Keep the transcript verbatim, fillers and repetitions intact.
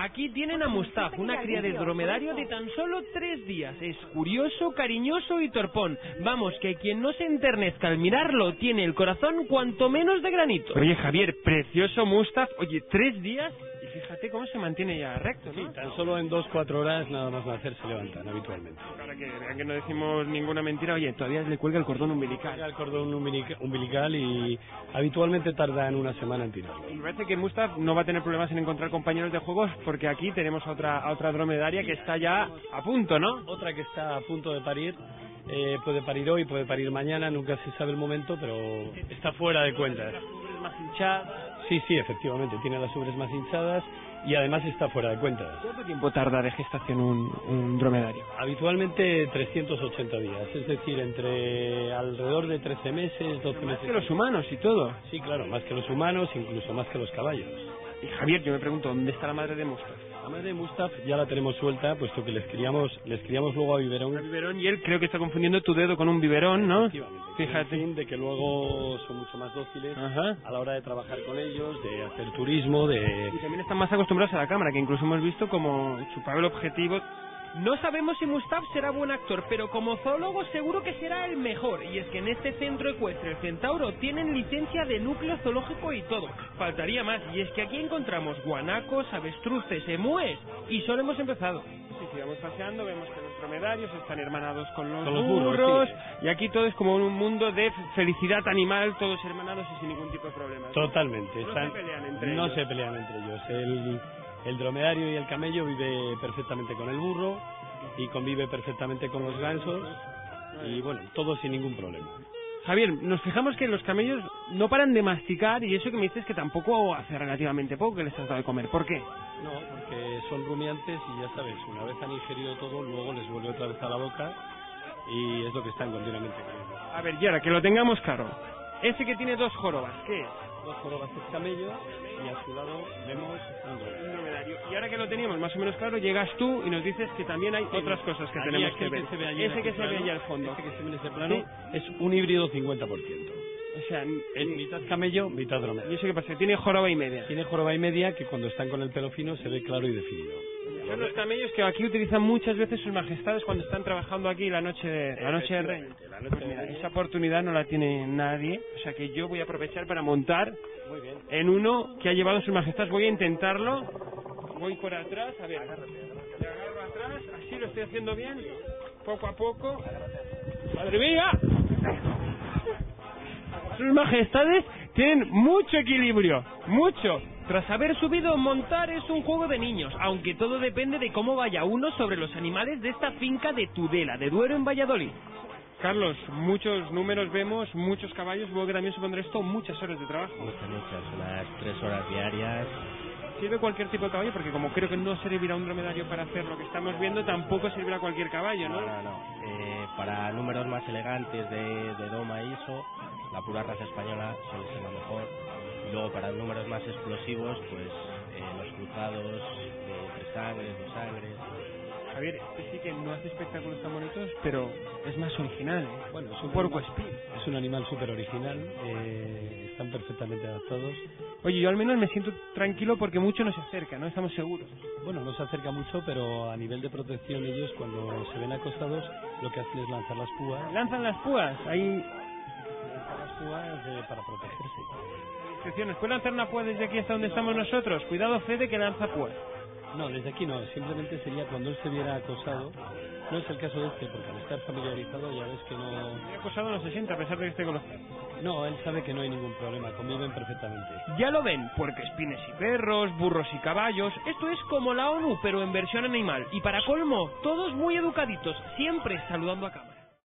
Aquí tienen a Mustaf, una cría de dromedario de tan solo tres días. Es curioso, cariñoso y torpón. Vamos, que quien no se enternezca al mirarlo tiene el corazón cuanto menos de granito. Oye, Javier, precioso Mustaf. Oye, tres días y fíjate cómo se mantiene ya recto, ¿no? Sí, tan solo en dos, cuatro horas nada más nacer se levantan habitualmente. Para que vean que no decimos ninguna mentira, oye, todavía le cuelga el cordón umbilical. El cordón umbilica- umbilical y habitualmente tardan una semana en tirarlo. Y me parece que Mustaf no va a tener problemas en encontrar compañeros de juegos porque aquí tenemos a otra, a otra dromedaria que está ya a punto, ¿no? Otra que está a punto de parir, eh, puede parir hoy, puede parir mañana, nunca se sabe el momento, pero está fuera de cuentas. Más hinchadas. Sí, sí, efectivamente, tiene las ubres más hinchadas y además está fuera de cuentas. ¿Cuánto tiempo tarda de gestación un, un dromedario? Habitualmente trescientos ochenta días, es decir, entre alrededor de trece meses, doce meses. Más que los humanos y todo. Sí, claro, más que los humanos, incluso más que los caballos. Y Javier, yo me pregunto, ¿dónde está la madre de Mustaf? La madre de Mustaf ya la tenemos suelta, puesto que les criamos, les criamos luego a biberón. A biberón, y él creo que está confundiendo tu dedo con un biberón, ¿no? Efectivamente. Fíjate. En fin, de que luego son mucho más dóciles. Ajá. A la hora de trabajar con ellos, de hacer turismo, de... Y también están más acostumbrados a la cámara, que incluso hemos visto como su papel objetivo. No sabemos si Mustaf será buen actor, pero como zoólogo seguro que será el mejor. Y es que en este centro ecuestre El Centauro tienen licencia de núcleo zoológico y todo. Faltaría más, y es que aquí encontramos guanacos, avestruces, emúes, y solo hemos empezado. Sí, sí, vamos paseando, vemos que los dromedarios están hermanados con los, Con los burros, burros, sí. Y aquí todo es como un mundo de felicidad animal, todos hermanados y sin ningún tipo de problema. Totalmente. No Están... se pelean entre no ellos. se pelean entre ellos. El, el dromedario y el camello vive perfectamente con el burro y convive perfectamente con los gansos y bueno, todo sin ningún problema. Javier, nos fijamos que los camellos no paran de masticar y eso que me dices que tampoco hace relativamente poco que les has dado de comer. ¿Por qué? No, porque son rumiantes y ya sabes, una vez han ingerido todo, luego les vuelve otra vez a la boca y es lo que están continuamente comiendo. A ver, y ahora que lo tengamos claro, ese que tiene dos jorobas, ¿qué es? Dos jorobas es camello y a su lado vemos un dromedario. Un dromedario. Y ahora que lo teníamos más o menos claro, llegas tú y nos dices que también hay Sí, otras cosas que allí tenemos que aquel ver. que se ve allí en ese que aquel se ve plano, allá al fondo. Ese que se ve en ese plano Sí. es un híbrido cincuenta por ciento. O sea, Es mitad camello, mitad ¿y dromedario. eso qué pasa? Tiene joroba y media. Tiene joroba y media que cuando están con el pelo fino se ve claro y definido. Son los camellos que aquí utilizan muchas veces sus majestades cuando están trabajando aquí la noche de, la noche de Reyes. La noche Pues de mira, Reyes. esa oportunidad no la tiene nadie, o sea que yo voy a aprovechar para montar Muy bien. en uno que ha llevado sus majestades. Voy a intentarlo. Voy por atrás, a ver. Me agarro atrás, así lo estoy haciendo bien, poco a poco. ¡Madre mía! Sus majestades tienen mucho equilibrio, mucho. Tras haber subido, montar es un juego de niños, aunque todo depende de cómo vaya uno sobre los animales de esta finca de Tudela, de Duero, en Valladolid. Carlos, muchos números vemos, muchos caballos, luego que también supondrá esto muchas horas de trabajo. Muchas, muchas, unas tres horas diarias. Sirve cualquier tipo de caballo, porque como creo que no servirá un dromedario para hacer lo que estamos viendo, tampoco servirá cualquier caballo, ¿no? No, no, no. Eh, para números más elegantes de, de doma y eso, la pura raza española suele ser la mejor. Y luego para números más explosivos, pues eh, los cruzados de tres sangres, dos sangres. Javier, este sí que no hace espectáculos tan bonitos, pero es más original, ¿eh? Bueno, es un un puerco animal- espín. Es un animal súper original, eh, están perfectamente adaptados. Oye, yo al menos me siento tranquilo porque mucho no se acerca, ¿no? Estamos seguros. Bueno, no se acerca mucho, pero a nivel de protección ellos cuando se ven acosados lo que hacen es lanzar las púas, Lanzan las púas, ahí... lanzar las púas eh, para protegerse. Discreciones. ¿Puede lanzar una púa desde aquí hasta donde estamos nosotros? Cuidado, Fede, que lanza púas. No, desde aquí no, simplemente sería cuando él se viera acosado. No es el caso de este, porque al estar familiarizado ya ves que no... El acosado no se siente a pesar de que esté con los... No, él sabe que no hay ningún problema, conviven perfectamente. Ya lo ven, puercoespines y perros, burros y caballos. Esto es como la ONU, pero en versión animal. Y para colmo, todos muy educaditos, siempre saludando a cámara.